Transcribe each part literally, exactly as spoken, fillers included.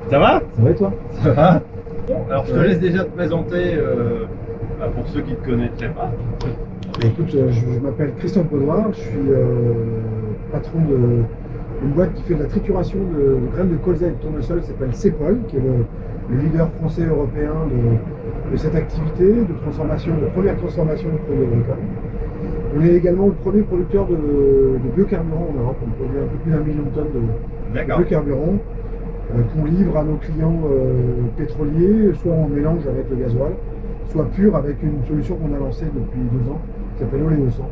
Ça va? Ça va et toi? Ça va. Bon, alors je te laisse déjà te présenter euh, bah, pour ceux qui ne te connaîtraient pas. Écoute, euh, je, je m'appelle Christophe Baudouin, je suis euh, patron d'une boîte qui fait de la trituration de, de graines de colza et de tournesol qui s'appelle Cepol, qui est le, le leader français et européen de, de cette activité de transformation, de première transformation de produits agricoles. On est également le premier producteur de, de biocarburant en Europe. On produit un peu plus d'un million de tonnes de, de biocarburant euh, qu'on livre à nos clients euh, pétroliers, soit en mélange avec le gasoil, soit pur avec une solution qu'on a lancée depuis deux ans, qui s'appelle Oléosan.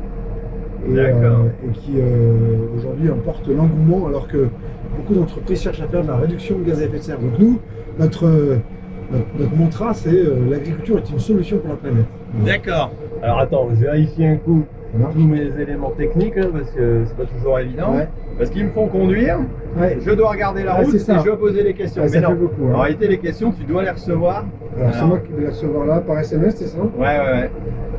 Et, euh, et qui euh, aujourd'hui emporte l'engouement alors que beaucoup d'entreprises cherchent à faire de la réduction de gaz à effet de serre. Donc nous, notre, notre, notre mantra, c'est euh, l'agriculture est une solution pour la planète. D'accord. Alors attends, je vérifie un coup tous mes éléments techniques hein, parce que c'est pas toujours évident. Ouais. Parce qu'ils me font conduire, ouais. Je dois regarder la ouais, route et je dois poser les questions. Ouais, mais non, beaucoup, hein. En réalité les questions, tu dois les recevoir. Alors, alors... c'est moi qui vais les recevoir là par S M S, c'est ça? Ouais, ouais, ouais.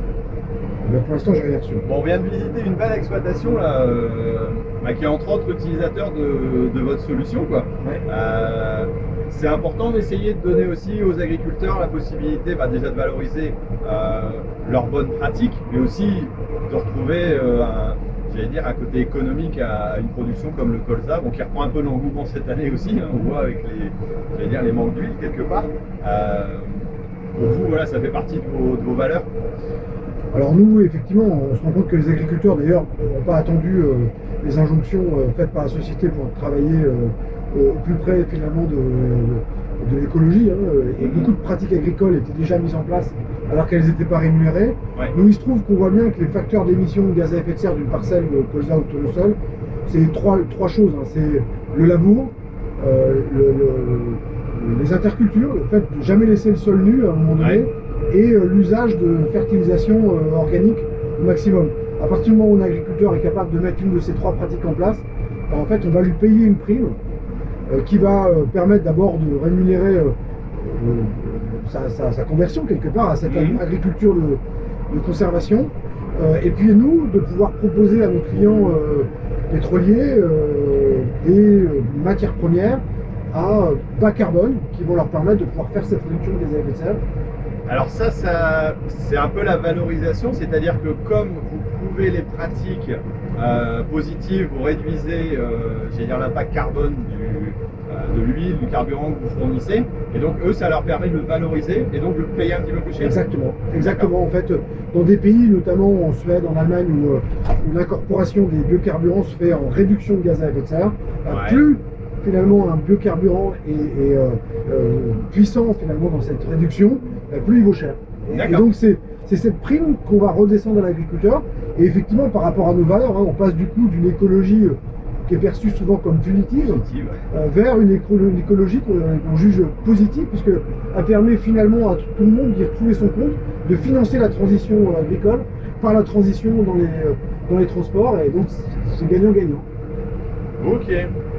Mais pour l'instant, j'ai rien reçu. Bon, on vient de visiter une belle exploitation là, euh, bah, qui est entre autres utilisateur de, de votre solution, quoi. Ouais. Euh, c'est important d'essayer de donner aussi aux agriculteurs la possibilité bah, déjà de valoriser euh, leurs bonnes pratiques, mais aussi de retrouver euh, un, j'allais dire, un côté économique à une production comme le colza, bon, qui reprend un peu l'engouement cette année aussi, hein, on voit avec les, j'allais dire, les manques d'huile quelque part. Euh, pour vous, voilà, ça fait partie de vos, de vos valeurs. Alors nous, effectivement, on se rend compte que les agriculteurs, d'ailleurs, n'ont pas attendu euh, les injonctions euh, faites par la société pour travailler euh, au plus près, finalement, de, de, de l'écologie. Hein, et beaucoup de pratiques agricoles étaient déjà mises en place alors qu'elles n'étaient pas rémunérées. Ouais. Nous, il se trouve qu'on voit bien que les facteurs d'émission de gaz à effet de serre d'une parcelle de colza ou de tournesol, c'est trois, trois choses. Hein. C'est le labour, euh, le, le, les intercultures, le fait de jamais laisser le sol nu à un moment donné, ouais. Et euh, l'usage de fertilisation euh, organique au maximum. À partir du moment où un agriculteur est capable de mettre une de ces trois pratiques en place, en fait, on va lui payer une prime euh, qui va euh, permettre d'abord de rémunérer euh, euh, sa, sa, sa conversion quelque part à cette mmh. agriculture de, de conservation. Euh, et puis nous, de pouvoir proposer à nos clients euh, pétroliers euh, des matières premières à bas carbone qui vont leur permettre de pouvoir faire cette réduction des gaz à effet de serre. Alors ça, ça c'est un peu la valorisation, c'est-à-dire que comme vous prouvez les pratiques euh, positives, vous réduisez euh, j'allais dire l'impact carbone du, euh, de l'huile, du carburant que vous fournissez, et donc eux, ça leur permet de le valoriser et donc de le payer un petit peu plus cher. Exactement, exactement. En fait, dans des pays, notamment en Suède, en Allemagne, où, où l'incorporation des biocarburants se fait en réduction de gaz à effet de serre, ouais. Plus finalement un biocarburant est, est euh, euh, puissant finalement dans cette réduction, plus il vaut cher. Et donc c'est cette prime qu'on va redescendre à l'agriculteur. Et effectivement, par rapport à nos valeurs, hein, on passe du coup d'une écologie euh, qui est perçue souvent comme punitive, Positive, ouais. euh, vers une, éco une écologie qu'on qu juge positive, puisqu'elle permet finalement à tout, tout le monde d'y retrouver son compte, de financer la transition euh, agricole par la transition dans les, euh, dans les transports, et donc c'est gagnant-gagnant. Ok.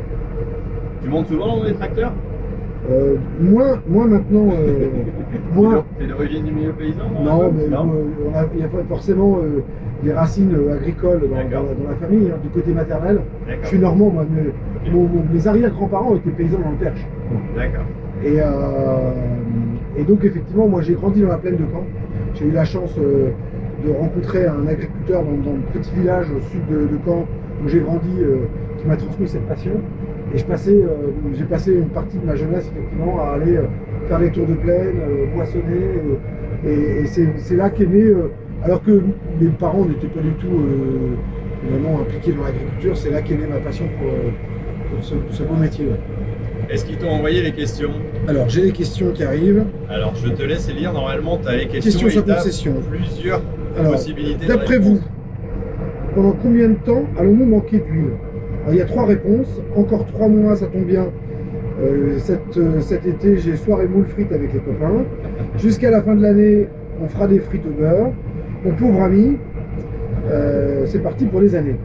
Tu montes souvent dans les tracteurs? Euh, moins, moins maintenant. Euh, moins. T'es d'origine du milieu paysan? Non, non mais non. Euh, on a, il y a forcément euh, des racines agricoles dans, dans, la, dans la famille, hein, du côté maternel. Je suis normand, moi, mais, okay. mon, mon, mes arrière-grands-parents étaient paysans dans le Perche. D'accord. Et, euh, et donc, effectivement, moi j'ai grandi dans la plaine de Caen. J'ai eu la chance euh, de rencontrer un agriculteur dans, dans le petit village au sud de, de Caen où j'ai grandi, euh, qui m'a transmis cette passion. Et je passais, euh, j'ai passé une partie de ma jeunesse effectivement à aller euh, faire les tours de plaine, euh, moissonner, euh, et, et c'est là qu'est né, euh, alors que mes parents n'étaient pas du tout euh, vraiment impliqués dans l'agriculture, c'est là qu'est née ma passion pour, euh, pour ce, ce beau métier. Ouais. Est-ce qu'ils t'ont envoyé les questions? Alors j'ai les questions qui arrivent. Alors je te laisse lire, normalement tu as les questions, questions sur concession. Plusieurs alors, possibilités. D'après vous, pendant combien de temps allons-nous manquer d'huile? Il y a trois réponses. Encore trois mois, ça tombe bien. Euh, cet, euh, cet été, j'ai soirée moule frites avec les copains. Jusqu'à la fin de l'année, on fera des frites au beurre. Mon pauvre ami, euh, c'est parti pour des années.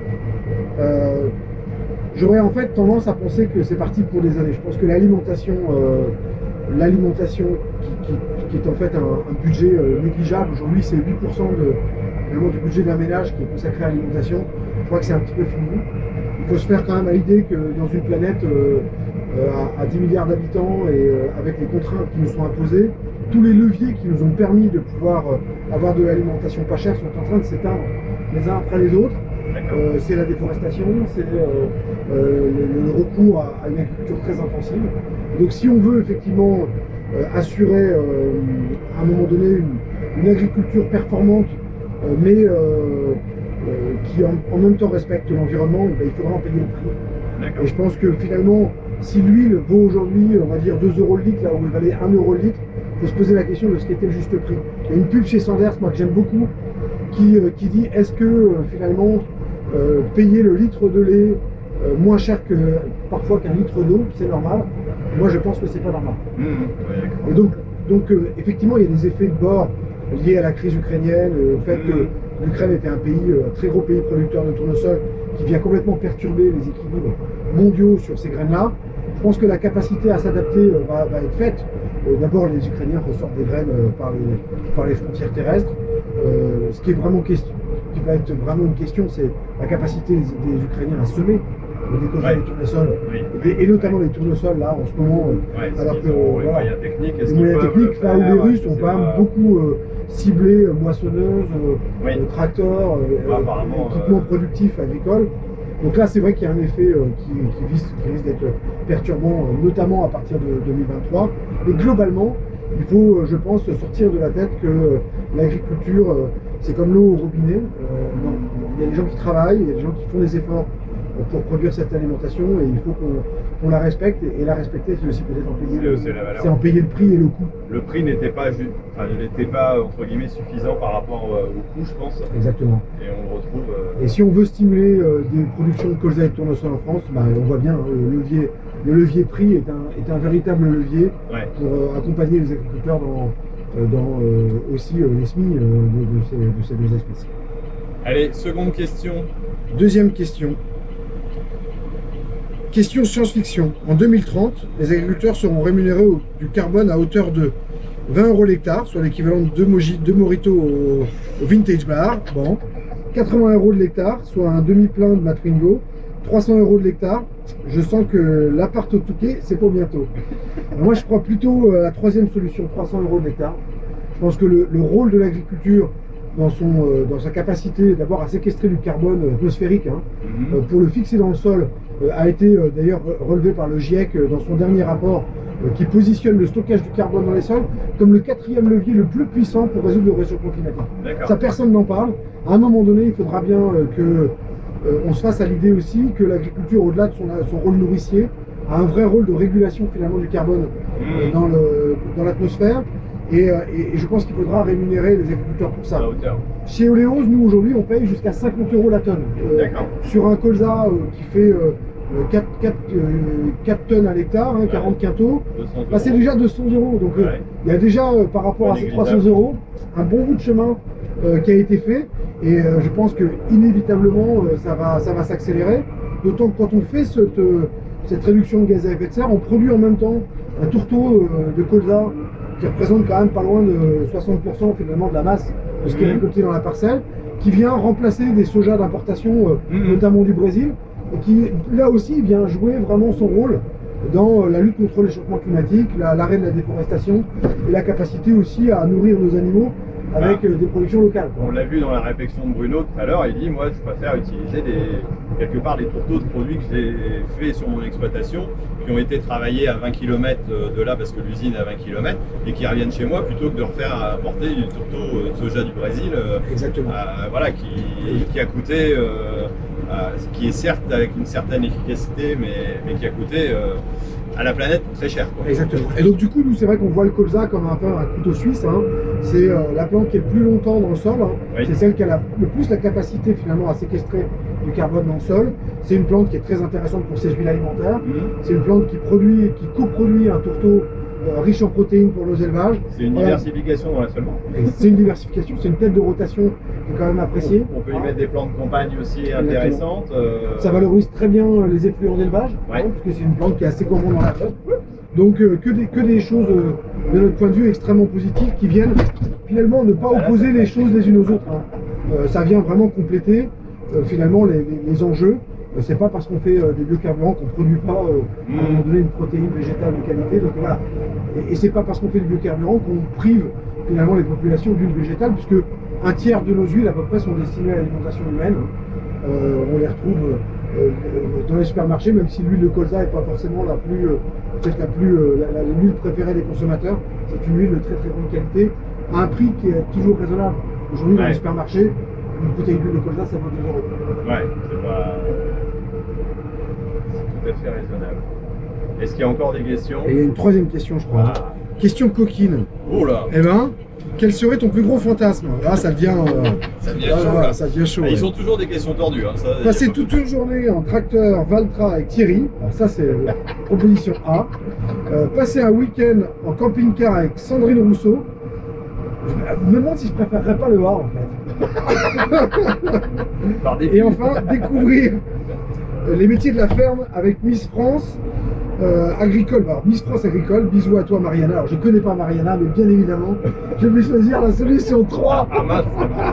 Euh, J'aurais en fait tendance à penser que c'est parti pour des années. Je pense que l'alimentation, euh, l'alimentation qui, qui, qui est en fait un, un budget euh, négligeable, aujourd'hui c'est huit pour cent de, du budget d'un ménage qui est consacré à l'alimentation. Je crois que c'est un petit peu fini. Il faut se faire quand même à l'idée que dans une planète euh, euh, à, à dix milliards d'habitants et euh, avec les contraintes qui nous sont imposées, tous les leviers qui nous ont permis de pouvoir euh, avoir de l'alimentation pas chère sont en train de s'éteindre les uns après les autres. Euh, c'est la déforestation, c'est euh, euh, le, le recours à, à une agriculture très intensive. Donc si on veut effectivement euh, assurer euh, à un moment donné une, une agriculture performante, euh, mais euh, euh, qui en, en même temps respecte l'environnement, ben, il faudra en payer le prix. Et je pense que finalement, si l'huile vaut aujourd'hui, on va dire deux euros le litre, là où elle valait un euro le litre, il faut se poser la question de ce qu'était le juste prix. Il y a une pub chez Sanders, moi que j'aime beaucoup, qui, euh, qui dit est-ce que euh, finalement euh, payer le litre de lait euh, moins cher que parfois qu'un litre d'eau, c'est normal. Moi je pense que c'est pas normal. Mmh, ouais, et donc, donc euh, effectivement il y a des effets de bord liés à la crise ukrainienne, euh, au fait mmh. que l'Ukraine était un pays, euh, très gros pays producteur de tournesol, qui vient complètement perturber les équilibres mondiaux sur ces graines-là. Je pense que la capacité à s'adapter euh, va, va être faite. Euh, D'abord, les Ukrainiens ressortent des graines euh, par, les, par les frontières terrestres. Euh, ce qui est vraiment question, qui va être vraiment une question, c'est la capacité des, des Ukrainiens à semer des causes ouais. de tournesol, oui. et, et notamment les tournesols là en ce moment. Ouais, alors que les voilà, moyens techniques, les moyens techniques là où les Russes ont quand même pas... beaucoup euh, ciblé euh, moissonneuses, euh, oui. euh, tracteurs, euh, ouais, euh, équipements euh... productifs agricoles. Donc là, c'est vrai qu'il y a un effet euh, qui, qui, vise, qui risque d'être perturbant, euh, notamment à partir de deux mille vingt-trois. Mais globalement, il faut, euh, je pense, sortir de la tête que euh, l'agriculture, euh, c'est comme l'eau au robinet. Euh, non, il y a des gens qui travaillent, il y a des gens qui font des efforts euh, pour produire cette alimentation, et il faut qu'on qu la respecte. Et la respecter, c'est aussi peut-être en payer le, c'est en payer le prix et le coût. Le prix n'était pas, enfin, n'était pas entre guillemets suffisant par rapport euh, au coût, je pense. Exactement. Et on le retrouve. Euh... Et si on veut stimuler euh, des productions de colza et de tournesol en France, bah, on voit bien hein, le levier, le levier prix est un, est un véritable levier ouais. pour euh, accompagner les agriculteurs dans, euh, dans euh, aussi euh, les semis euh, de, de, ces, de ces deux espèces. Allez, seconde question. Deuxième question. Question science-fiction. En deux mille trente, les agriculteurs seront rémunérés au, du carbone à hauteur de vingt euros l'hectare, soit l'équivalent de deux, moji, deux moritos au, au vintage bar. Bon. quatre-vingts euros de l'hectare, soit un demi-plein de Matringo. trois cents euros de l'hectare. Je sens que l'appart au Touquet, c'est pour bientôt. Alors moi, je crois plutôt à la troisième solution, trois cents euros de l'hectare. Je pense que le, le rôle de l'agriculture, dans, son, euh, dans sa capacité d'abord à séquestrer du carbone atmosphérique, hein, mmh. euh, pour le fixer dans le sol, euh, a été euh, d'ailleurs relevé par le GIEC euh, dans son dernier rapport, euh, qui positionne le stockage du carbone dans les sols comme le quatrième levier le plus puissant pour résoudre le réchauffement climatique. Ça, personne n'en parle. À un moment donné, il faudra bien euh, que euh, on se fasse à l'idée aussi que l'agriculture, au-delà de son, son rôle nourricier, a un vrai rôle de régulation finalement du carbone euh, dans le, dans l'atmosphère. Et, et, et je pense qu'il faudra rémunérer les agriculteurs pour ça. Chez Oleos, nous aujourd'hui, on paye jusqu'à cinquante euros la tonne. Euh, sur un colza euh, qui fait euh, quatre, quatre, euh, quatre tonnes à l'hectare, hein, quarante quintaux, bah, c'est déjà deux cents euros. Donc euh, ouais. il y a déjà, euh, par rapport à ces trois cents euros, un bon bout de chemin euh, qui a été fait. Et euh, je pense que inévitablement, euh, ça va, ça va s'accélérer. D'autant que quand on fait cette, euh, cette réduction de gaz à effet de serre, on produit en même temps un tourteau euh, de colza qui représente quand même pas loin de soixante pour cent finalement de la masse de ce qui est récolté dans la parcelle, qui vient remplacer des sojas d'importation, euh, mmh. notamment du Brésil, et qui là aussi vient jouer vraiment son rôle dans la lutte contre le réchauffement climatique, l'arrêt de la déforestation et la capacité aussi à nourrir nos animaux avec ah. des productions locales. On l'a vu dans la réflexion de Bruno tout à l'heure, il dit moi je préfère utiliser des, quelque part des tourteaux de produits que j'ai fait sur mon exploitation, qui ont été travaillés à vingt kilomètres de là parce que l'usine est à vingt kilomètres, et qui reviennent chez moi plutôt que de refaire apporter du tourteau de soja du Brésil. Exactement. Euh, voilà, qui, qui a coûté, euh, euh, qui est certes avec une certaine efficacité, mais, mais qui a coûté euh, à la planète très cher. Quoi. Exactement. Et donc du coup, nous c'est vrai qu'on voit le colza comme un peu un couteau suisse. Hein. C'est euh, la plante qui est le plus longtemps dans le sol. Hein. Oui. C'est celle qui a la, le plus la capacité finalement à séquestrer du carbone dans le sol. C'est une plante qui est très intéressante pour ses huiles alimentaires. Mmh. C'est une plante qui produit, qui coproduit un tourteau euh, riche en protéines pour nos élevages. C'est une voilà. diversification dans la seulement. C'est une diversification, c'est une tête de rotation qui est quand même appréciée. On, on peut y ah. mettre des plantes de campagne aussi intéressantes. Euh... Ça valorise très bien les effluents d'élevage, ouais. hein, parce que c'est une plante qui est assez gourmande dans la flotte. Donc euh, que, des, que des choses euh, de notre point de vue extrêmement positives qui viennent finalement ne pas ah, opposer là, les choses les unes aux autres. Hein. Euh, ça vient vraiment compléter euh, finalement les, les, les enjeux. Euh, c'est pas parce qu'on fait euh, des biocarburants qu'on ne produit pas euh, mmh. à un moment donné une protéine végétale de qualité. Donc voilà. Et, et c'est pas parce qu'on fait du biocarburant qu'on prive finalement les populations d'huile végétale, puisque un tiers de nos huiles à peu près sont destinées à l'alimentation humaine. Euh, on les retrouve euh, dans les supermarchés, même si l'huile de colza n'est pas forcément la plus, euh, peut-être la plus, euh, la, la, l'huile préférée des consommateurs. C'est une huile de très très bonne qualité, à un prix qui est toujours raisonnable. Aujourd'hui, ouais. dans les supermarchés, une bouteille d'huile de colza, ça vaut deux euros. Ouais, c'est pas... c'est tout à fait raisonnable. Est-ce qu'il y a encore des questions? Et il y a une troisième question, je crois. Ah. Question coquine. Oh là. Eh ben, quel serait ton plus gros fantasme? Ah, ça devient, euh, ça devient ah, chaud. Là, ça devient chaud. Ah, ouais. Ils ont toujours des questions tordues. Hein, ça, passer toute une journée en tracteur Valtra avec Thierry. Alors ça, c'est proposition A. Euh, passer un week-end en camping-car avec Sandrine Rousseau. Je me demande si je préférerais pas le A en fait. Et enfin, découvrir les métiers de la ferme avec Miss France. Euh, agricole, alors Miss France agricole, bisous à toi Mariana. Alors je connais pas Mariana, mais bien évidemment, je vais choisir la solution trois. Ah, mince.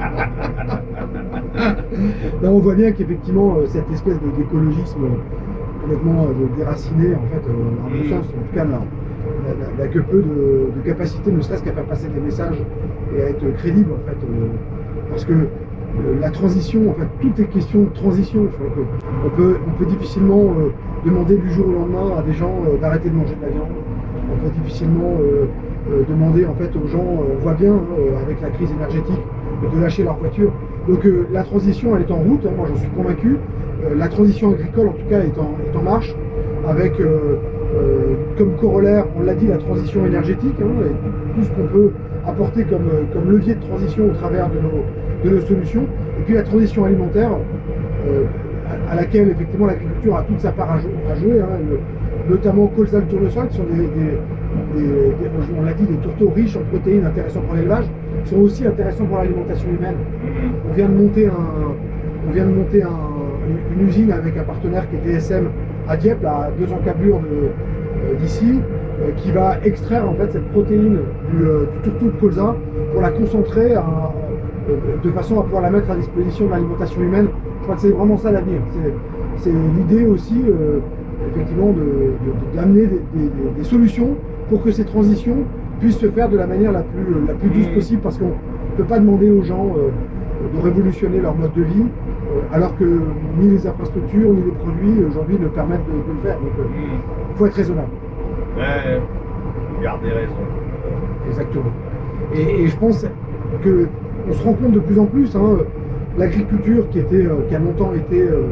Là, on voit bien qu'effectivement, euh, cette espèce d'écologisme complètement euh, déraciné, en fait, euh, à mon sens, en tout cas, n'a que peu de, de capacité, ne serait-ce qu'à faire passer des messages et à être crédible, en fait, euh, parce que euh, la transition, en fait, tout est question de transition. Je crois que on peut, on peut difficilement euh, demander du jour au lendemain à des gens euh, d'arrêter de manger de la viande. On peut difficilement euh, euh, demander en fait aux gens, euh, on voit bien hein, euh, avec la crise énergétique, de lâcher leur voiture. Donc euh, la transition elle est en route, hein, moi j'en suis convaincu. Euh, la transition agricole en tout cas est en, est en marche, avec euh, euh, comme corollaire, on l'a dit, la transition énergétique, hein, et tout, tout ce qu'on peut apporter comme, comme levier de transition au travers de nos, de nos solutions. Et puis la transition alimentaire, euh, à, à laquelle effectivement l'agriculture a toute sa part à, jou à jouer, hein, le, notamment colza le tournesol, qui sont des, des, des, des on l'a dit, des tourteaux riches en protéines intéressants pour l'élevage, sont aussi intéressants pour l'alimentation humaine. On vient de monter, un, on vient de monter un, une, une usine avec un partenaire qui est D S M à Dieppe, à deux encablures d'ici, euh, euh, qui va extraire en fait cette protéine du, euh, du tourteau de colza pour la concentrer à, euh, de façon à pouvoir la mettre à disposition de l'alimentation humaine. Je crois que c'est vraiment ça l'avenir. C'est l'idée aussi euh, effectivement d'amener de, de, des, des, des solutions pour que ces transitions puissent se faire de la manière la plus, la plus douce possible, parce qu'on ne peut pas demander aux gens euh, de révolutionner leur mode de vie euh, alors que ni les infrastructures ni les produits aujourd'hui ne permettent de, de le faire. Donc il euh, faut être raisonnable. Ouais, vous gardez raison. Exactement. Et, et je pense que on se rend compte de plus en plus, hein, l'agriculture qui était, euh, qui a longtemps été euh,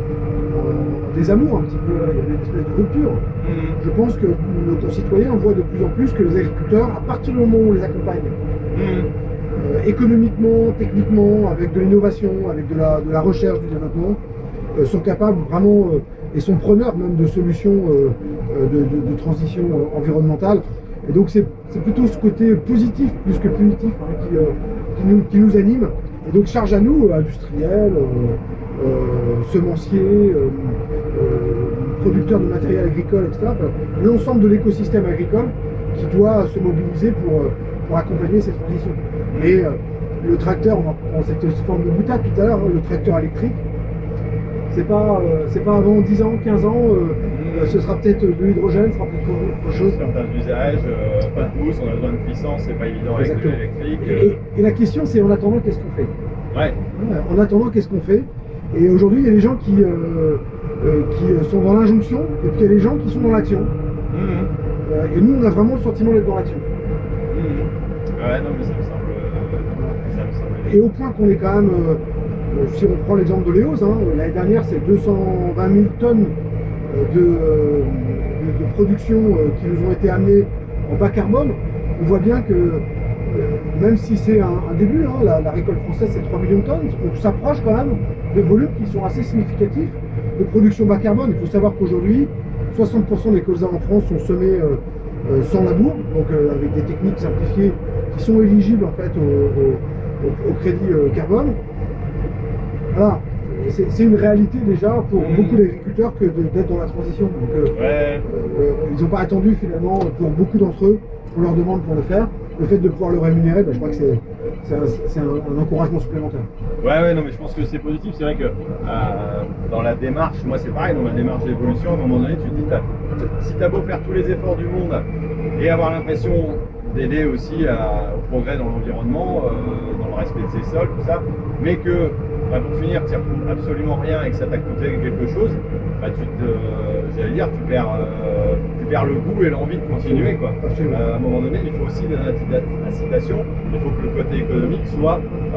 en désamour un petit peu, il y avait une espèce de rupture. Mmh. Je pense que nos concitoyens voient de plus en plus que les agriculteurs, à partir du moment où on les accompagne, mmh. euh, économiquement, techniquement, avec de l'innovation, avec de la, de la recherche, du développement, euh, sont capables vraiment, euh, et sont preneurs même de solutions euh, de, de, de transition euh, environnementale. Et donc c'est plutôt ce côté positif plus que punitif hein, qui, euh, qui, nous, qui nous anime. Et donc charge à nous, euh, industriels, euh, euh, semenciers, euh, euh, producteurs de matériel agricole, et cetera. L'ensemble de l'écosystème agricole qui doit se mobiliser pour, pour accompagner ces transitions. Et euh, le tracteur, on, on c'était sous forme de boutade tout à l'heure, hein, le tracteur électrique, c'est pas, euh, c'est pas avant dix ans, quinze ans, euh, mmh. euh, ce sera peut-être de l'hydrogène, ce sera peut-être autre chose. Certains usages, euh, pas de mousse, on a besoin de puissance, c'est pas évident avec de l'électrique. Et, et la question c'est en attendant qu'est-ce qu'on fait? Ouais. En attendant qu'est-ce qu'on fait? Et aujourd'hui il y a des gens qui, euh, euh, qui sont dans l'injonction et puis il y a des gens qui sont dans l'action. Mmh. Euh, et nous on a vraiment le sentiment d'être dans l'action. Mmh. Ouais non mais ça me semble... Euh, ça me semble... Et au point qu'on est quand même... Euh, si on prend l'exemple de Léoz, hein, l'année dernière c'est deux cent vingt mille tonnes de, de, de production qui nous ont été amenées en bas carbone. On voit bien que même si c'est un, un début, hein, la, la récolte française c'est trois millions de tonnes, on s'approche quand même de volumes qui sont assez significatifs de production bas carbone. Il faut savoir qu'aujourd'hui soixante pour cent des colzas en France sont semés euh, euh, sans labour, donc euh, avec des techniques simplifiées qui sont éligibles en fait au, au, au, au crédit euh, carbone. Voilà, c'est une réalité déjà pour mmh. beaucoup d'agriculteurs que d'être dans la transition. Donc, euh, ouais. euh, ils n'ont pas attendu finalement pour beaucoup d'entre eux, on leur demande pour le faire. Le fait de pouvoir le rémunérer, ben, je crois que c'est un, c'est un, un encouragement supplémentaire. Ouais, ouais, non, mais je pense que c'est positif. C'est vrai que euh, dans la démarche, moi c'est pareil, dans ma démarche d'évolution, à un moment donné, tu te dis, t'as, si tu as beau faire tous les efforts du monde et avoir l'impression d'aider aussi à, au progrès dans l'environnement, euh, dans le respect de ses sols, tout ça, mais que bah, pour finir, tu n'y retrouves absolument rien et que ça t'a coûté quelque chose, bah, tu te, euh, j'allais dire, tu perds, euh, tu perds le goût et l'envie de continuer, quoi. Euh, à un moment donné, il faut aussi de l'incitation, il faut que le côté économique soit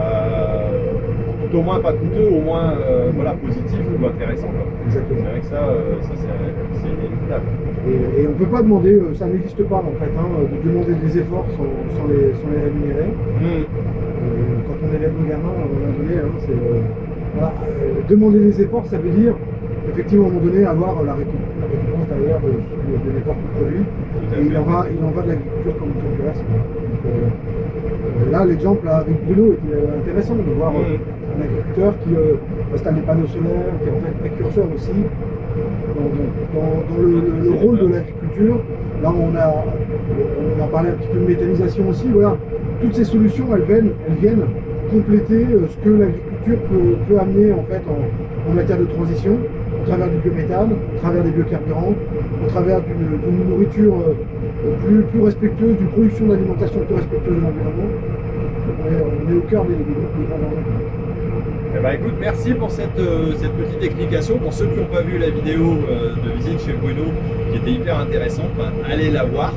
euh, tout au moins pas coûteux, au moins euh, voilà, positif ou intéressant, quoi. Exactement. C'est vrai que ça, euh, ça c'est inéluctable. Et, et on ne peut pas demander, euh, ça n'existe pas en fait, hein, de demander des efforts sans, sans, les, sans les rémunérer. Mmh. Euh, quand on élève nos gamins, à un moment donné, hein, c'est, euh, voilà, euh, demander des efforts, ça veut dire effectivement à un moment donné avoir la récompense, la récompense derrière de, de l'effort qu'on produit. Et il en, va, il en va de l'agriculture comme, comme du reste. Donc, euh, là, l'exemple avec Bruno était intéressant de voir euh, un agriculteur qui euh, installe des panneaux solaires, qui est en fait précurseur aussi dans, dans, dans le, le, le rôle de l'agriculture. Là, on a, on a parlé un petit peu de méthanisation aussi. Voilà. Toutes ces solutions, elles viennent, elles viennent compléter euh, ce que l'agriculture peut, peut amener en, fait, en, en matière de transition, au travers du biométhane, au travers des biocarburants, au travers d'une nourriture euh, plus, plus respectueuse, d'une production d'alimentation plus respectueuse de l'environnement. On, on est au cœur des, des, des grands enjeux. Eh ben, écoute, merci pour cette, euh, cette petite explication. Pour ceux qui n'ont pas vu la vidéo euh, de visite chez Bruno, qui était hyper intéressante, ben, allez la voir.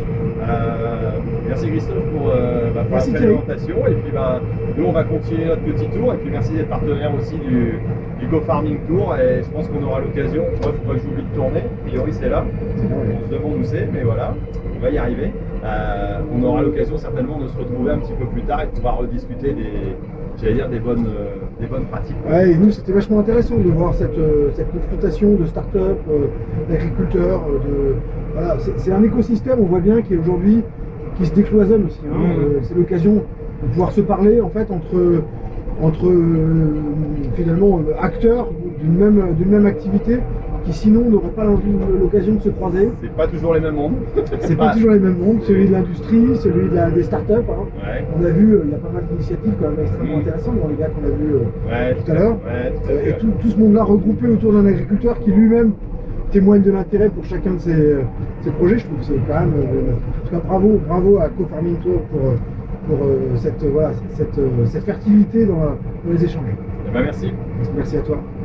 Euh, merci Christophe pour, euh, bah, pour la présentation. Et puis ben, nous, on va continuer notre petit tour. Et puis merci d'être partenaire aussi du, du Go Farming Tour. Et je pense qu'on aura l'occasion. Moi, il ne faut pas que j'oublie de tourner. A priori, c'est là. On se demande où c'est, mais voilà, on va y arriver. Euh, on aura l'occasion certainement de se retrouver un petit peu plus tard et de pouvoir rediscuter des, j'allais dire, des bonnes, euh, des bonnes pratiques. Ouais, et nous, c'était vachement intéressant de voir cette, euh, cette confrontation de start-up, euh, d'agriculteurs. Euh, voilà, c'est un écosystème, on voit bien, qui est aujourd'hui, qui se décloisonne aussi. Hein. Mmh. Euh, c'est l'occasion de pouvoir se parler en fait entre, entre euh, finalement acteurs d'une même, d'une même activité, qui sinon n'auraient pas l'occasion de se croiser. C'est pas toujours les mêmes mondes. C'est pas toujours les mêmes mondes, celui de l'industrie, celui de la, des startups. Hein. Ouais. On a vu, euh, il y a pas mal d'initiatives quand même extrêmement mmh. intéressantes dans les gars qu'on a vus euh, ouais, tout à l'heure. Ouais, euh, et tout, tout ce monde-là regroupé autour d'un agriculteur qui lui-même témoigne de l'intérêt pour chacun de ses, ses projets. Je trouve que c'est quand même, euh, en tout cas bravo, bravo à Go Farming Tour pour, pour euh, cette, voilà, cette, cette fertilité dans, la, dans les échanges. Eh ben, merci. Merci à toi.